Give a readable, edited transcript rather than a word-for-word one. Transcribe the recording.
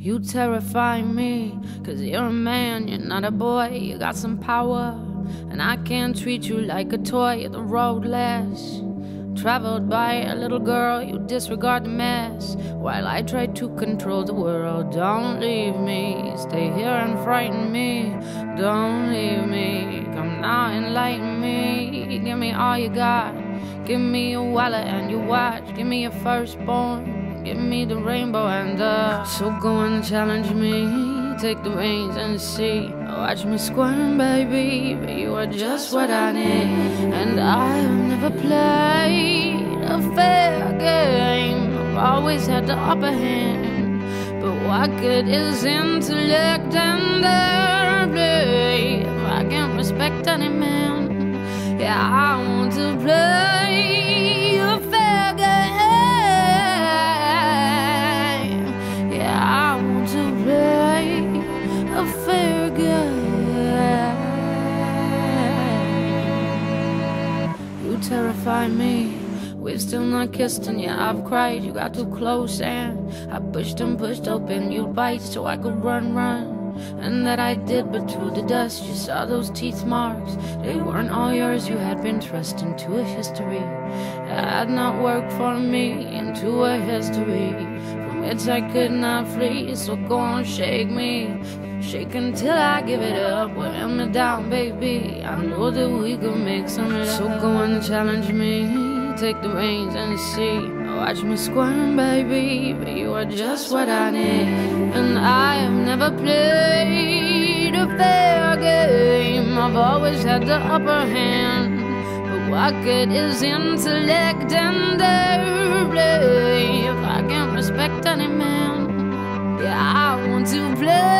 You terrify me, 'cause you're a man, you're not a boy. You got some power, and I can't treat you like a toy. The road less traveled by a little girl, you disregard the mess while I try to control the world. Don't leave me, stay here and frighten me. Don't leave me, come now, enlighten me. Give me all you got, give me your wallet and your watch. Give me your firstborn, give me the rainbow and the... So go and challenge me, take the reins and see. Watch me squirm, baby, but you are just what I need. And I have never played a fair game, I've always had the upper hand. But what good is intellect and airplay if I can't respect any man? Yeah, I want to play a fair game. Yeah, I want to play a fair game. You terrify me. We've still not kissed and yeah, I've cried. You got too close and I pushed and pushed open your bite so I could run. And that I did, but through the dust you saw those teeth marks. They weren't all yours, you had been thrust into a history that had not worked for me, into a history from which I could not flee. So go on, shake me, shake until I give it up. Wear me down, baby, I know that we could make some love. So go and challenge me, take the reins and see. Watch me squirm, baby, but you are just what I need. And I have never played a fair game, I've always had the upper hand. But what good is intellect and airplay if I can't respect any man? Yeah, I want to play